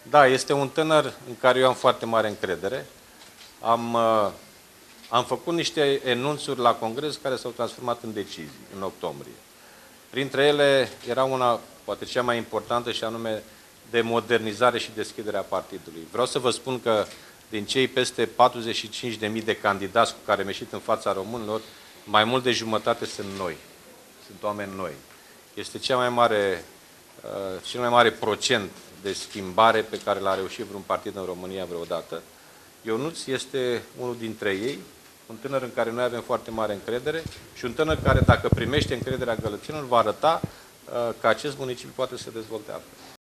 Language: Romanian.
Da, este un tânăr în care eu am foarte mare încredere. Am făcut niște enunțuri la Congres care s-au transformat în decizii în octombrie. Printre ele era una, poate cea mai importantă, și anume de modernizare și deschidere a partidului. Vreau să vă spun că din cei peste 45.000 de candidați cu care am ieșit în fața românilor, mai mult de jumătate sunt noi. Sunt oameni noi. Este cel mai mare procent de schimbare pe care l-a reușit vreun partid în România vreodată. Ionuț este unul dintre ei, un tânăr în care noi avem foarte mare încredere și un tânăr care, dacă primește încrederea gălățenilor, va arăta că acest municipiu poate să se dezvolte altfel.